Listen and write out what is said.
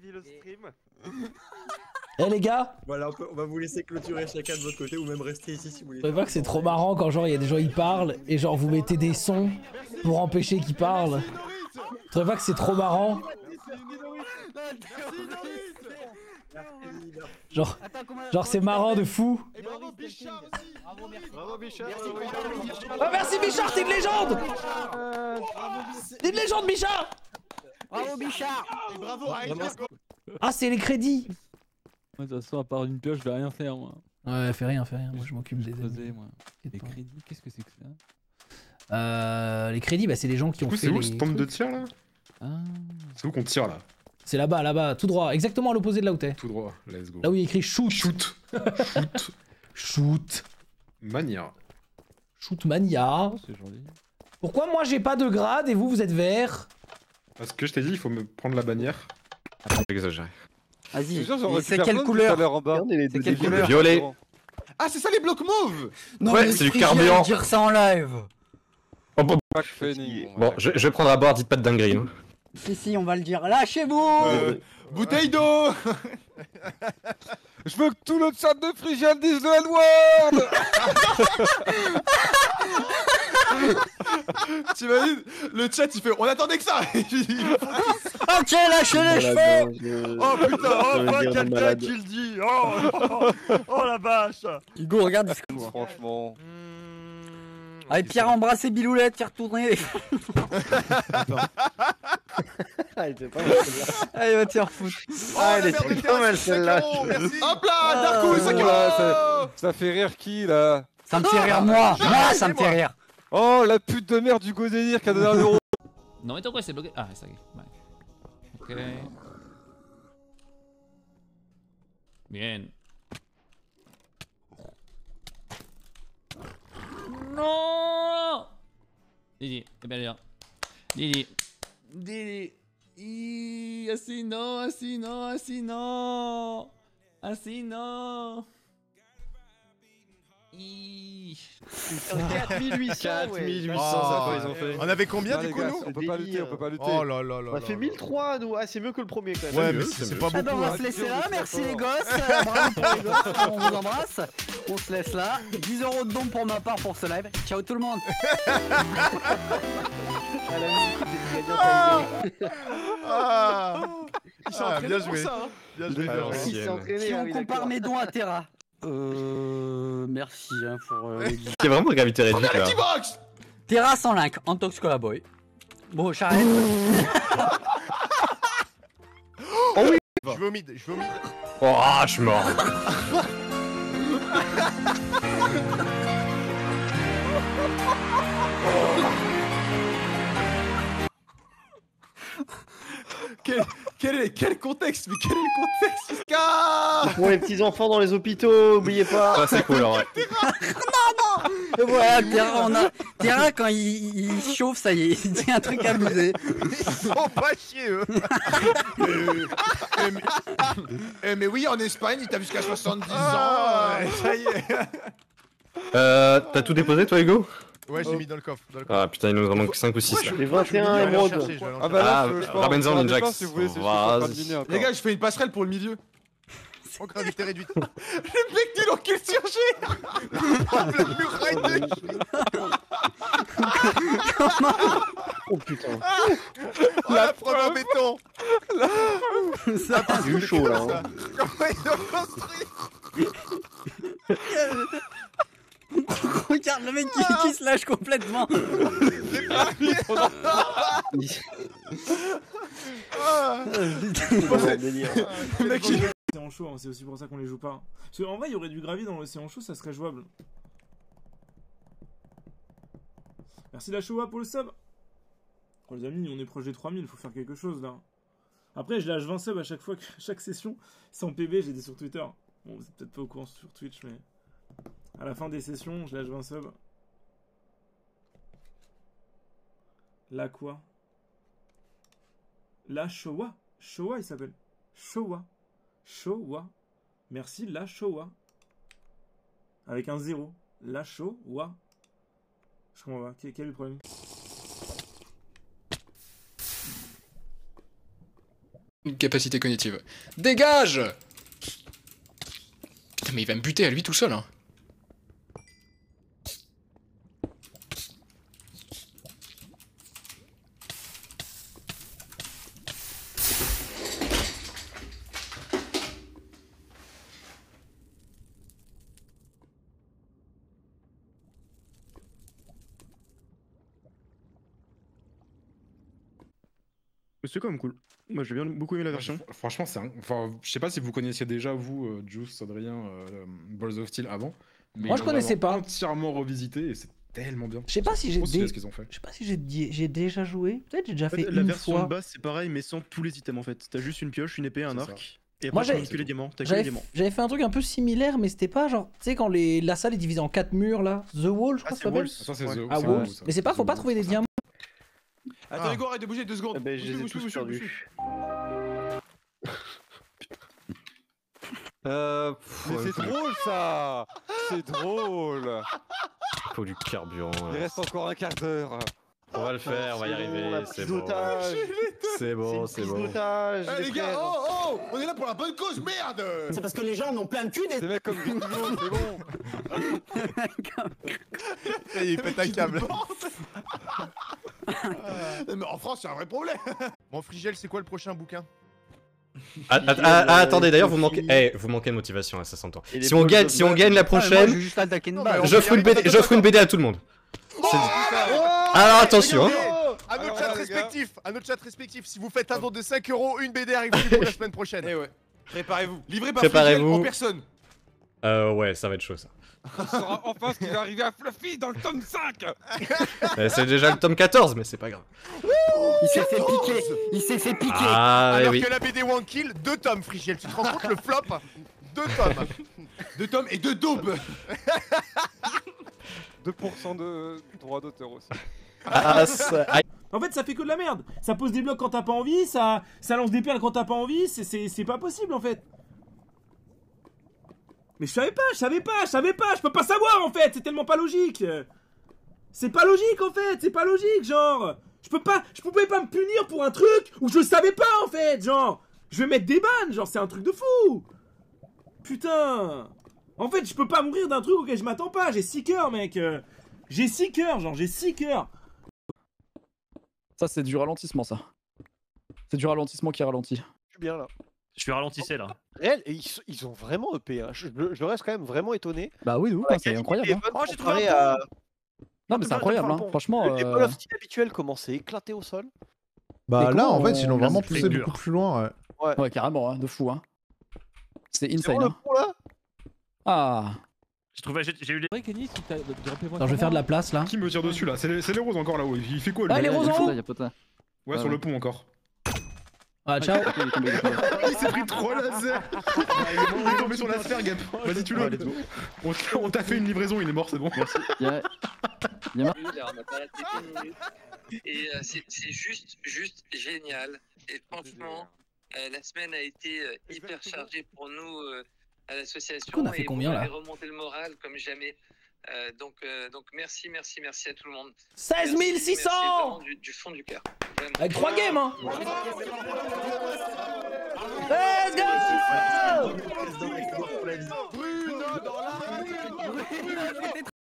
fini le stream. Eh les gars, Voilà, on va vous laisser clôturer chacun de votre côté ou même rester ici si vous voulez. vous trouvez pas que c'est trop marrant quand genre il y a des gens qui parlent et genre vous mettez des sons pour empêcher qu'ils parlent? Vous trouvez pas que c'est trop marrant? Genre c'est marrant de fou. Et bravo Bichard aussi. Bravo Bichard. Ah merci Bichard, t'es une légende! T'es une légende Bichard! Bravo Bichard. Et bravo Aïe. Ah c'est les crédits! De toute façon, à part une pioche, je vais rien faire, moi. Ouais, fais rien, moi je m'occupe des Faisais, moi. Les T'inquiète pas. crédits, qu'est-ce que c'est que ça? Les crédits, bah c'est les gens qui ont fait C'est où les ce pompe de trucs. tir là? Ah. C'est où qu'on tire là? C'est là-bas, tout droit, exactement à l'opposé de là où t'es. Tout droit, let's go. Là où il y a écrit shoot. Shoot. Shoot. Shoot. Mania. Shoot mania. Oh, c'est joli. Pourquoi moi j'ai pas de grade et vous êtes vert? Parce que je t'ai dit, il faut me prendre la bannière. J'exagère. Vas-y, c'est quelle couleur? C'est quelle couleur? Violet. Ah c'est ça les blocs mauves. Non, Ouais, mais c'est du Frigien, carburant. dire ça en live. Oh, bon, Bon, je vais prendre à boire, dites pas de dinguerie. Hein. Si, on va le dire. Lâchez-vous. Bouteille d'eau. Je veux que tout le chat de Frigien dise le N-word. T'imagines? Le chat il fait on attendait que ça. Ok, lâchez les cheveux. Oh putain, enfin quelqu'un qui le dit. Oh la vache. Hugo, regarde. Franchement. Allez, Pierre, embrasser Biloulette, qui est retourné. Allez, va te faire foutre. Ah elle était pas mal celle-là. Hop là, Darko, Ça fait rire qui là? Ça me fait rire, moi. Moi, ça me fait rire. Oh la pute de merde du Godénir qui a donné 1 euro. Non, mais pourquoi c'est bloqué? Ah, ça y est. Ouais. Ok. Bien. Non! Didi, c'est bien dire. Didi. Assis non. Assis non. 4800, ouais. ils ont fait. On avait combien du coup nous? On peut pas lutter, on peut pas lutter. Oh là là là. On a fait 1003 nous, ah c'est mieux que le premier quand même. Ouais mais c'est pas Ah bah, beaucoup. on va se laisser là, merci les gosses. Bravo pour les gosses, on vous embrasse. On se laisse là. 10 € de don pour ma part pour ce live. Ciao tout le monde. Bien joué. Bien joué. Si on compare mes dons à Terra. Merci hein, pour les guides. C'est vraiment gravité réduite là. Box. Terra sans link, Antox Colaboy. Bon, j'arrête. Je vais au mid, Oh, je suis mort. Quel contexte? Mais quel est le contexte, Fiska? Pour les petits enfants dans les hôpitaux, oubliez pas. Ah, c'est cool en vrai. Et voilà, Terra quand il chauffe, ça y est, il dit un truc abusé. Ils sont pas chier eux. Mais oui, en Espagne, il t'a jusqu'à 70 ans. Ça y est. T'as tout déposé toi Hugo? Ouais, j'ai mis dans le coffre. Ah putain, il nous en manque 5 ou 6 là. Les 21 émeraudes. Ah bah là, je pense. Ramène-en on Ninjax. si vous voulez, c'est juste Vas-y. pour dîner encore. Les gars, je fais une passerelle pour le milieu. En gravité réduite. Le mec dit l'encul surgé. La muraille de Chine. Oh putain. Oh, la preuve en béton. Ça, J'ai eu chaud là. Hein. Comment ils ont construit? regarde le mec qui se lâche complètement. C'est en chaud, hein, c'est aussi pour ça qu'on les joue pas. Parce qu'en vrai, il y aurait du gravier dans l'océan chaud, ça serait jouable. Merci la Showa pour le sub. Oh les amis, on est proche des 3000, faut faire quelque chose là. Après, je lâche 20 subs à chaque fois, chaque session. C'est en PB, j'ai dit sur Twitter. Bon, vous êtes peut-être pas au courant sur Twitch, mais... À la fin des sessions, je lâche 20 subs. La quoi? La Showa. Showa, il s'appelle. Showa. Showa. Merci, la Showa. Avec un 0. La Showa. Je comprends pas. Quel est le problème? Une capacité cognitive. Dégage! Putain, mais il va me buter à lui tout seul, hein. C'est quand même cool. Moi j'ai bien beaucoup aimé la version. Franchement, c'est enfin, je sais pas si vous connaissiez déjà, vous, Juice, Adrien, Balls of Steel avant. Mais Moi, je connaissais pas. Entièrement revisité et c'est tellement bien. Je sais pas si j'ai Trop stylé ce qu'ils ont fait. Je sais pas si j'ai déjà joué. Peut-être j'ai déjà fait La une version fois. de base c'est pareil mais sans tous les items en fait. T'as juste une pioche, une épée, un C'est arc. Et Moi, après j'avais- t'as que les diamants. T'as que les diamants. J'avais fait un truc un peu similaire, mais c'était pas genre, tu sais, quand la salle est divisée en 4 murs là, The Wall, je crois que ça Ah, c'est s'appelle. Walls. Ça, c'est Ouais. The- Ah, c'est Walls. The- Mais c'est pas, faut The pas Walls. trouver des diamants. Attends, Hugo, arrête de bouger 2 secondes. Ben je les ai tous perdus. Mais c'est drôle ça. C'est drôle. Faut du carburant. Il reste encore un quart d'heure. On va le faire, on va y arriver. C'est bon. C'est bon, c'est bon. Eh les gars, oh, on est là pour la bonne cause, merde. C'est parce que les gens en ont plein de cul des... Des mecs comme toujours, c'est bon. Il pète un câble. Mais en France, c'est un vrai problème. Bon, Frigel, c'est quoi le prochain bouquin? Attendez, d'ailleurs, vous manquez de motivation, ça s'entend. Si on gagne la prochaine, Moi, juste attaquer une Non, mais balle. on j'offre une BD à tout le monde. Alors attention, hein. À notre chat Alors, les gars. respectif, si vous faites un don de 5 €, une BD arrive chez vous la semaine prochaine. Eh ouais. Préparez-vous. Livré par Préparez-vous. Frigel en personne. Ouais, ça va être chaud ça. Il saura enfin ce qui va arriver à Fluffy dans le tome 5. C'est déjà le tome 14, mais c'est pas grave. Il s'est fait piquer. Il s'est fait piquer. Ah, Alors oui. que la BD One Kill, 2 tomes, Frigel. Tu te rends compte le flop? 2 tomes. 2 tomes et 2 daubes. 2% de droit d'auteur aussi. En fait, ça fait que de la merde. Ça pose des blocs quand t'as pas envie, ça lance des perles quand t'as pas envie, c'est pas possible en fait. Mais je savais pas, je peux pas savoir en fait, c'est tellement pas logique. C'est pas logique en fait, c'est pas logique, genre. Je pouvais pas me punir pour un truc où je savais pas en fait, genre. Je vais mettre des bannes, genre c'est un truc de fou. Putain. En fait, je peux pas mourir d'un truc auquel je m'attends pas, j'ai 6 cœurs mec. J'ai 6 cœurs, genre j'ai 6 cœurs. Ça, c'est du ralentissement, ça. C'est du ralentissement qui ralentit. Je suis bien là. Je suis ralentissé là. Réel, et ils ont vraiment EP. Hein. Je reste quand même vraiment étonné. Bah oui, c'est incroyable. Hein. Oh, j'ai trouvé un Non, mais c'est incroyable, hein. Franchement. Les Ball of Steel habituels commencent à éclater au sol. Bah là, en fait, ils l'ont vraiment poussé beaucoup plus loin. Ouais, carrément, hein, de fou, hein. C'est insane. Le Hein. pont là. Ah. J'ai eu des. Alors je vais faire de la place là. Qui me tire dessus là? C'est les roses encore là-haut. Il fait quoi? Ah, les roses en haut. Ouais, sur le pont encore. Ah, ciao. Il s'est pris 3 lasers. Il est tombé sur l'asperge. Vas-y, tu le. On t'a fait une livraison, il est mort, c'est bon. Merci. Et c'est juste génial. Et franchement, la semaine a été hyper chargée pour nous à l'association. On a fait combien là? Et vous avez remonté le moral comme jamais. Donc merci à tout le monde. 16 600 merci du fond du cœur. Avec 3 games, hein. Let's go. Bruno dans la